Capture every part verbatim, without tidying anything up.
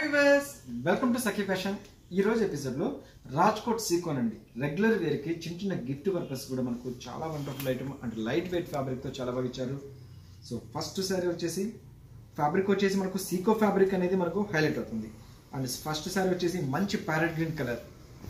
Viewers welcome to Sakhi fashion. ఈ రోజు episode లో రాజ్కోట్ సీకోన్ అండి రెగ్యులర్ వేర్ కి చిన్న చిన్న గిఫ్ట్ పర్పస్ కూడా మనకు చాలా వండర్ఫుల్ ఐటమ్ అంటే లైట్ వెయిట్ ఫ్యాబ్రిక్ తో చాలా బాగా ఇచ్చారు. సో ఫస్ట్ సారీ వచ్చేసి ఫ్యాబ్రిక్ వచ్చేసి మనకు సీకో ఫ్యాబ్రిక్ అనేది మనకు హైలైట్ అవుతుంది. అండ్ ఫస్ట్ సారీ వచ్చేసి మంచి ప్యారెట్ గ్రీన్ కలర్.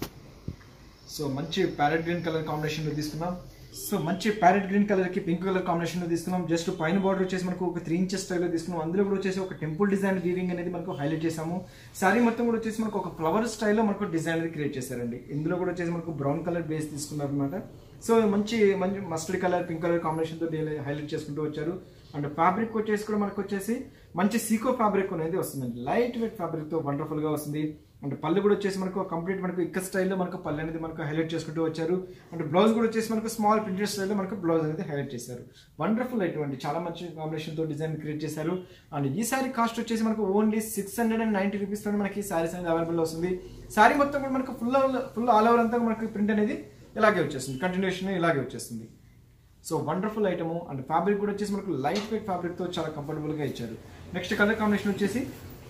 సో మంచి ప్యారెట్ గ్రీన్ కలర్ కాంబినేషన్ లో తీసుకున్నాం. సో మంచి ప్యారెట్ గ్రీన్ కలర్ కి పింక్ కలర్ కాంబినేషన్ లో తీసుకున్నాం. జస్ట్ పైన బార్డర్ వచ్చేసి మనకు ఒక త్రీ ఇంచెస్ స్టైల్ లో తీసుకున్నాం. అందులో కూడా వచ్చేసి ఒక టెంపుల్ డిజైన్ వీవింగ్ అనేది మనకు హైలైట్ చేసాము. సారీ మొత్తం కూడా వచ్చేసి మనకు ఒక ఫ్లవర్ స్టైల్లో మనకు డిజైన్ అనేది క్రియేట్ చేశారండి. ఇందులో కూడా వచ్చేసి మనకు బ్రౌన్ కలర్ బేస్ తీసుకున్నారు అనమాట. సో మంచి మంచి mustard colour pink colour combination తో హైలైట్ చేసుకుంటూ వచ్చారు. అండ్ ఫ్యాబ్రిక్ వచ్చేసి కూడా మనకు వచ్చేసి మంచి సీకో ఫ్యాబ్రిక్ అనేది వస్తుందండి. లైట్ వెయిట్ ఫ్యాబ్రిక్ తో వండర్ఫుల్ గా వస్తుంది. అండ్ పళ్ళు కూడా వచ్చేసి మనకు కంప్లీట్ మనకు ఇక్క స్టైల్లో మనకు పళ్ళు అనేది మనకు హైలైట్ చేసుకుంటూ వచ్చారు. అండ్ బ్లౌజ్ కూడా వచ్చేసి మనకు స్మాల్ ప్రింటెడ్ స్టైల్లో మనకు బ్లౌజ్ అనేది హైలైట్ చేశారు. వండర్ఫుల్ అటువంటి చాలా మంచి కాంబినేషన్ తో డిజైన్ క్రియేట్ చేశారు. అండ్ ఈ సారీ కాస్ట్ వచ్చేసి మనకు only six hundred and ninety rupees తో మనకి సారీస్ అనేది అవైలబుల్ వస్తుంది. సారీ మొత్తం కూడా మనకు ఫుల్ ఫుల్ ఆల్ ఓవర్ అంతా మనకి ప్రింట్ అనేది ఇలాగే వచ్చేస్తుంది. కంటిన్యూషన్ ఇలాగే వచ్చేస్తుంది. So wonderful item. And fabric కూడా వచ్చేసి మనకు లైట్ వెయిట్ ఫ్యాబ్రిక్ తో చాలా కంఫర్టబుల్ గా ఇచ్చారు. నెక్స్ట్ కలర్ కాంబినేషన్ వచ్చేసి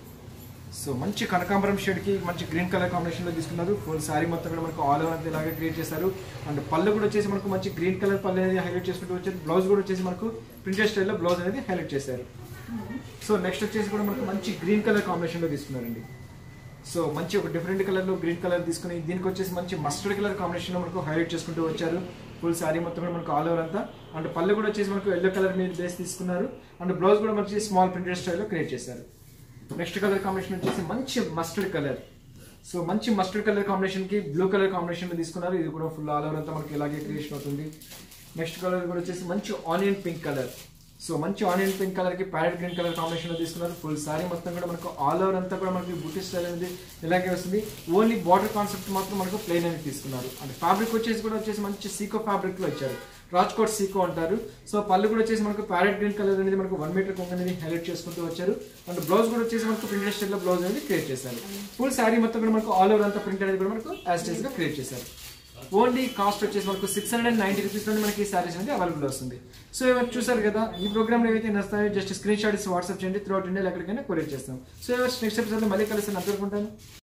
సో మంచి కనకాంబరం షేడ్ కి మంచి గ్రీన్ కలర్ కాంబినేషన్ లో తీసుకున్నారు. ఫుల్ సారీ మొత్తం కూడా మనకు ఆల్ ఓవర్ అంతా ఇలాగే క్రియేట్ చేశారు. అండ్ పళ్ళు కూడా వచ్చేసి మనకు మంచి గ్రీన్ కలర్ పళ్ళు అనేది హైలైట్ చేసుకుంటూ వచ్చారు. బ్లౌజ్ కూడా వచ్చేసి మనకు ప్రింటెడ్ స్టైల్లో బ్లౌజ్ అనేది హైలైట్ చేశారు. సో నెక్స్ట్ వచ్చేసి కూడా మనకు మంచి గ్రీన్ కలర్ కాంబినేషన్ లో తీసుకున్నారండి. సో మంచి ఒక డిఫరెంట్ కలర్ లో గ్రీన్ కలర్ తీసుకుని దీనికి వచ్చేసి మంచి మస్టర్డ్ కలర్ కాంబినేషన్ లో మనకు హైలైట్ చేసుకుంటూ వచ్చారు. ఫుల్ సారీ మొత్తం కూడా మనకు ఆల్ ఓవర్ అంతా. అండ్ పళ్ళు కూడా వచ్చేసి మనకు ఎల్లో కలర్ మీద బేస్ తీసుకున్నారు. అండ్ బ్లౌజ్ కూడా మంచి స్మాల్ ప్రింటెడ్ స్టైల్లో క్రియేట్ చేశారు. నెక్స్ట్ కలర్ కాంబినేషన్ వచ్చేసి మంచి మస్టర్డ్ కలర్. సో మంచి మస్టర్డ్ కలర్ కాంబినేషన్ కి బ్లూ కలర్ కాంబినేషన్ లో తీసుకున్నారు. ఇది కూడా ఫుల్ ఆల్ ఓవర్ అంతా మనకి ఇలాగే క్రియేషన్ అవుతుంది. నెక్స్ట్ కలర్ కూడా వచ్చేసి మంచి ఆనియన్ పింక్ కలర్. సో మంచి ఆనియన్ పింక్ కలర్ కి ప్యారెట్ గ్రీన్ కలర్ కాంబినేషన్ లో తీసుకున్నారు. ఫుల్ సారీ మొత్తం కూడా మనకు ఆల్ ఓవర్ అంతా కూడా మనకి బుట్టి స్టైల్ అనేది ఇలాగే వస్తుంది. ఓన్లీ బార్డర్ కాన్సెప్ట్ మాత్రం మనకు ప్లెయిన్ అనేది తీసుకున్నారు. అండ్ ఫ్యాబ్రిక్ వచ్చేసి కూడా వచ్చేసి మంచి సీకో ఫ్యాబ్రిక్ లో ఇచ్చారు. రాజ్కోట్ సీకో అంటారు. సో పళ్ళు కూడా వచ్చేసి మనకు ప్యారెట్ గ్రీన్ కలర్ అనేది మనకు వన్ మీటర్ కొంగ అనేది హైలైట్ చేసుకుంటూ వచ్చారు. అండ్ బ్లౌజ్ కూడా వచ్చేసి మనకు ప్రింటెడ్ స్టైల్ లో బ్లౌజ్ అనేది క్రియేట్ చేశారు. ఫుల్ సారీ మొత్తం కూడా మనకు ఆల్ ఓవర్ అంతా ప్రింట్ అనేది కూడా మనకు యాస్టేజ్ గా క్రియేట్ చేశారు. ఓన్లీ కాస్ట్ వచ్చేసి మనకు six hundred and ninety rupees నుండి మనకి ఈ సారీస్ అనేది అవైలబుల్ వస్తుంది. సో ఎవరు చూసారు కదా, ఈ ప్రోగ్రామ్ ఏవైతే నస్తాయో జస్ట్ స్క్రీన్ షాట్ ఇచ్చి వాట్సాప్ చేయండి. త్రూ అవుట్ ఇండియా ఎక్కడికైనా కొరియర్ చేస్తాం. సో ఎవరు నెక్స్ట్ ఎపిసోడ్ లో మళ్ళీ కలిసి అనుకుంటాను.